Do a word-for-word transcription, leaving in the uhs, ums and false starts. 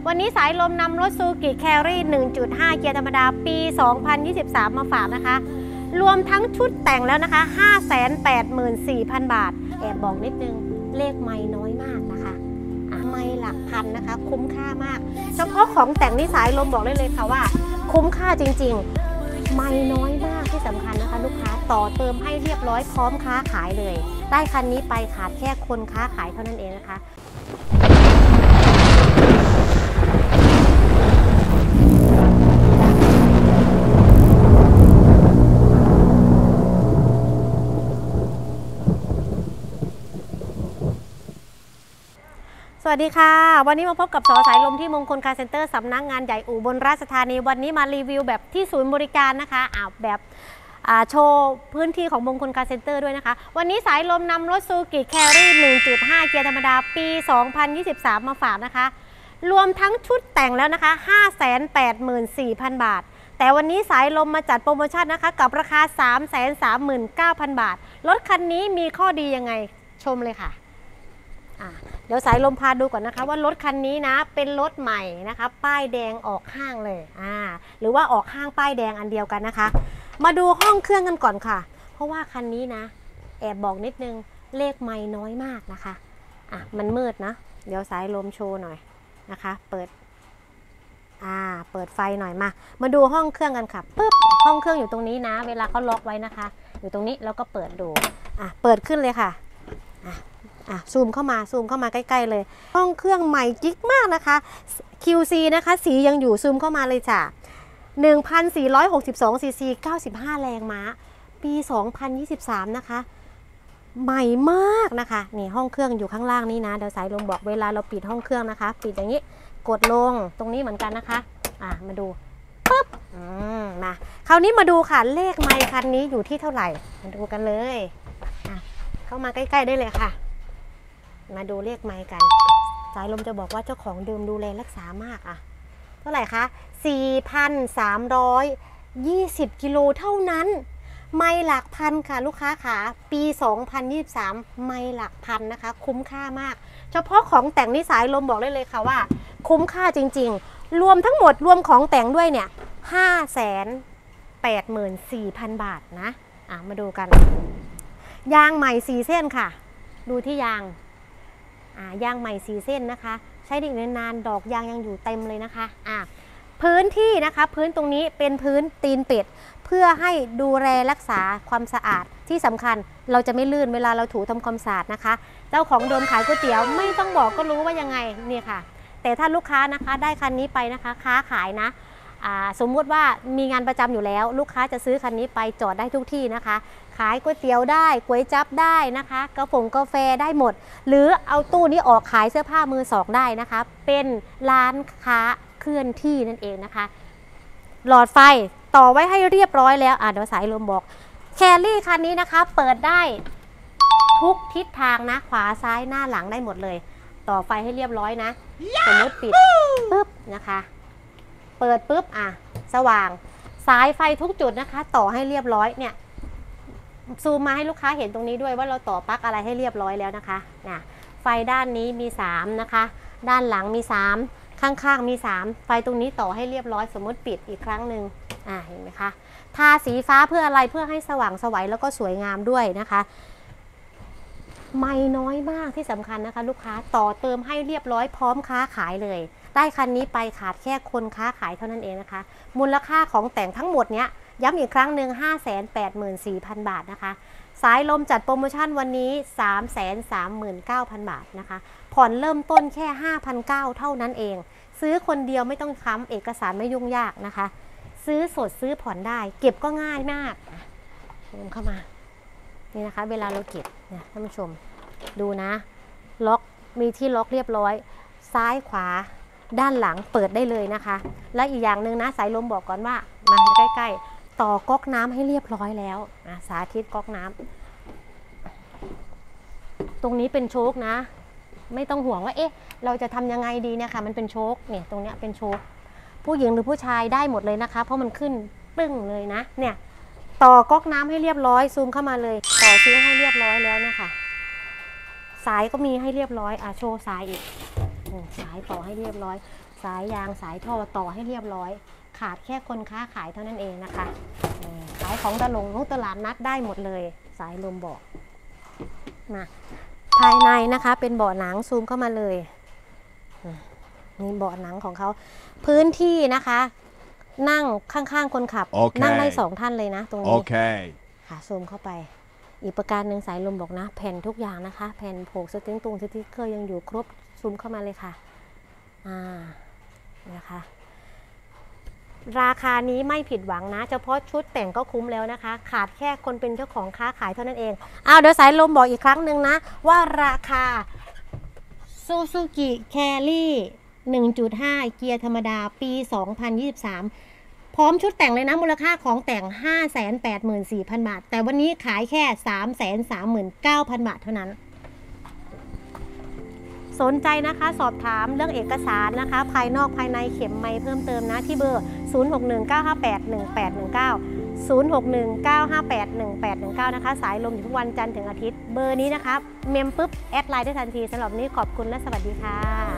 วันนี้สายลมนำรถซูกิแครี่ หนึ่งจุดห้า เกียร์ธรรมดาปี สองพันยี่สิบสาม มาฝากนะคะรวมทั้งชุดแต่งแล้วนะคะ ห้าแสนแปดหมื่นสี่พัน บาทแอบบอกนิดนึงเลขไม่น้อยมากนะคะไม่หลักพันนะคะคุ้มค่ามากเฉพาะของแต่งนี่สายลมบอกได้เลยค่ะว่าคุ้มค่าจริงๆไม่น้อยมากที่สำคัญนะคะลูกค้าต่อเติมให้เรียบร้อยพร้อมค้าขายเลยได้คันนี้ไปขาดแค่คนค้าขายเท่านั้นเองนะคะสวัสดีค่ะวันนี้มาพบกับสอสายลมที่มงคลคาร์เซ็นเตอร์สำนักงานใหญ่อุบลราชธานีวันนี้มารีวิวแบบที่ศูนย์บริการนะคะอ่าแบบโชว์พื้นที่ของมงคลคาร์เซ็นเตอร์ด้วยนะคะวันนี้สายลมนำรถซูกิแครี่ หนึ่งจุดห้า เกียร์ธรรมดาปี สองพันยี่สิบสาม มาฝากนะคะรวมทั้งชุดแต่งแล้วนะคะ ห้าแสนแปดหมื่นสี่พัน บาทแต่วันนี้สายลมมาจัดโปรโมชั่นนะคะกับราคา สามแสนสามหมื่นเก้าพัน บาทรถคันนี้มีข้อดียังไงชมเลยค่ะเดี๋ยวสายลมพาดูก่อนนะคะว่ารถคันนี้นะเป็นรถใหม่นะคะป้ายแดงออกห้างเลยอ่าหรือว่าออกห้างป้ายแดงอันเดียวกันนะคะมาดูห้องเครื่องกันก่อนค่ะเพราะว่าคันนี้นะแอบบอกนิดนึงเลขไม่น้อยมากนะคะอ่ะมันมืดนะเดี๋ยวสายลมโชว์หน่อยนะคะเปิดอ่าเปิดไฟหน่อยมามาดูห้องเครื่องกันค่ะปึ๊บห้องเครื่องอยู่ตรงนี้นะเวลาเขาล็อกไว้นะคะอยู่ตรงนี้แล้วก็เปิดดูอ่ะเปิดขึ้นเลยค่ะอ่ะอ่ะซูมเข้ามาซูมเข้ามาใกล้ๆเลยห้องเครื่องใหม่กิ๊กมากนะคะ คิว ซี นะคะสียังอยู่ซูมเข้ามาเลยจ้ะ หนึ่งพันสี่ร้อยหกสิบสอง ซี ซี เก้าสิบห้า แรงม้าปี สองพันยี่สิบสาม นะคะใหม่มากนะคะนี่ห้องเครื่องอยู่ข้างล่างนี้นะเดี๋ยวสายลมบอกเวลาเราปิดห้องเครื่องนะคะปิดอย่างนี้กดลงตรงนี้เหมือนกันนะคะอ่ะมาดูปึ๊บอืมมาคราวนี้มาดูค่ะเลขไมค์คันนี้อยู่ที่เท่าไหร่มาดูกันเลยอ่ะเข้ามาใกล้ๆได้เลยค่ะมาดูเลขไมค์กันสายลมจะบอกว่าเจ้าของเดิมดูแลรักษามากอ่ะเท่าไหร่คะ สี่พันสามร้อยยี่สิบ กิโลเท่านั้นไมล์หลักพันค่ะลูกค้าขาปี สองพันยี่สิบสาม ไมล์หลักพันนะคะคุ้มค่ามากเฉพาะของแต่งนี่สายลมบอกได้เลยค่ะว่าคุ้มค่าจริงๆรวมทั้งหมดรวมของแต่งด้วยเนี่ย ห้าแสนแปดหมื่นสี่พัน บาทนะอ่ะมาดูกันยางใหม่สี่เส้นค่ะดูที่ยางอ่ายางใหม่สี่เส้นนะคะใช้ได้อีกนานๆดอกยางยังอยู่เต็มเลยนะคะอ่ะพื้นที่นะคะพื้นตรงนี้เป็นพื้นตีนเป็ดเพื่อให้ดูแลรักษาความสะอาดที่สำคัญเราจะไม่ลื่นเวลาเราถูทำความสะอาดนะคะเจ้าของเดิมขายก๋วยเตี๋ยวไม่ต้องบอกก็รู้ว่ายังไงนี่ค่ะแต่ถ้าลูกค้านะคะได้คันนี้ไปนะคะค้าขายนะสมมุติว่ามีงานประจำอยู่แล้วลูกค้าจะซื้อคันนี้ไปจอดได้ทุกที่นะคะขายก๋วยเตี๋ยวได้ก๋วยจั๊บได้นะคะกาแฟกาแฟได้หมดหรือเอาตู้นี้ออกขายเสื้อผ้ามือสองได้นะคะเป็นร้านค้าเคลื่อนที่นั่นเองนะคะหลอดไฟต่อไว้ให้เรียบร้อยแล้วอ่ะเดี๋ยวสายลมบอกแครี่คันนี้นะคะเปิดได้ทุกทิศทางนะขวาซ้ายหน้าหลังได้หมดเลยต่อไฟให้เรียบร้อยนะสมมติปิดปุ๊บนะคะเปิดปุ๊บอ่ะสว่างสายไฟทุกจุดนะคะต่อให้เรียบร้อยเนี่ยซูมมาให้ลูกค้าเห็นตรงนี้ด้วยว่าเราต่อปลั๊กอะไรให้เรียบร้อยแล้วนะคะนะไฟด้านนี้มีสามนะคะด้านหลังมีสามข้างๆมีสามไฟตรงนี้ต่อให้เรียบร้อยสมมติปิดอีกครั้งหนึ่งอ่าเห็นไหมคะทาสีฟ้าเพื่ออะไรเพื่อให้สว่างไสวแล้วก็สวยงามด้วยนะคะไม่น้อยมากที่สำคัญนะคะลูกค้าต่อเติมให้เรียบร้อยพร้อมค้าขายเลยได้คันนี้ไปขาดแค่คนค้าขายเท่านั้นเองนะคะมูลค่าของแต่งทั้งหมดเนี้ยย้ำอีกครั้งหนึ่ง ห้าแสนแปดหมื่นสี่พัน บาทนะคะสายลมจัดโปรโมชั่นวันนี้ สามแสนสามหมื่นเก้าพัน บาทนะคะผ่อนเริ่มต้นแค่ ห้าพันเก้าร้อย เท่านั้นเองซื้อคนเดียวไม่ต้องค้ำเอกสารไม่ยุ่งยากนะคะซื้อสดซื้อผ่อนได้เก็บก็ง่ายมากเดินเข้ามานี่นะคะเวลาเราเก็บเนี่ยท่านผู้ชมดูนะล็อกมีที่ล็อกเรียบร้อยซ้ายขวาด้านหลังเปิดได้เลยนะคะและอีกอย่างหนึ่งนะสายลมบอกก่อนว่ามาใกล้ๆต่อก๊อกน้ำให้เรียบร้อยแล้วนะสาธิตก๊อกน้ำตรงนี้เป็นโชคนะไม่ต้องห่วงว่าเอ๊ะเราจะทำยังไงดีเนี่ยค่ะมันเป็นโชคเนี่ยตรงเนี้ยเป็นโชคผู้หญิงหรือผู้ชายได้หมดเลยนะคะเพราะมันขึ้นปึ้งเลยนะเนี่ยต่อก๊อกน้ำให้เรียบร้อยซูมเข้ามาเลยต่อซิงค์ให้เรียบร้อยแล้วเนี่ยค่ะสายก็มีให้เรียบร้อยอ่ะโชว์สายอีกสายต่อให้เรียบร้อยสายยางสายท่อต่อให้เรียบร้อยขาดแค่คนค้าขายเท่านั้นเองนะคะขายของตลงนุตลาดนัดได้หมดเลยสายลมบอกมาภายในนะคะเป็นเบาะหนังซูมเข้ามาเลยมีเบาะหนังของเขาพื้นที่นะคะนั่งข้างๆคนขับ okay. นั่งได้สองท่านเลยนะตรงนี้ okay. ค่ะซูมเข้าไปอีกประการหนึ่งสายลมบอกนะแผ่นทุกอย่างนะคะแผ่นโผกสติ๊กตรงสติ๊กเกอร์ยังอยู่ครบซูมเข้ามาเลยค่ะอ่านะคะราคานี้ไม่ผิดหวังนะเฉพาะชุดแต่งก็คุ้มแล้วนะคะขาดแค่คนเป็นเจ้าของค้าขายเท่านั้นเองเอาเดี๋ยวสายลมบอกอีกครั้งหนึ่งนะว่าราคา Suzuki Carry หนึ่งจุดห้า เกียร์ธรรมดาปี สองพันยี่สิบสาม พร้อมชุดแต่งเลยนะมูลค่าของแต่ง ห้าแสนแปดหมื่นสี่พัน บาทแต่วันนี้ขายแค่ สามแสนสามหมื่นเก้าพัน บาทเท่านั้นสนใจนะคะสอบถามเรื่องเอกสารนะคะภายนอกภายในเข็มไมค์เพิ่มเติมนะที่เบอร์ ศูนย์ หก หนึ่ง เก้า ห้า แปด หนึ่ง แปด หนึ่ง เก้า ศูนย์ หก หนึ่ง เก้า ห้า แปด หนึ่ง แปด หนึ่ง เก้านะคะสายลมอยู่ทุกวันจันทร์ถึงอาทิตย์เบอร์นี้นะคะเมมปุ๊บแอดไลน์ได้ทันทีสำหรับนี้ขอบคุณและสวัสดีค่ะ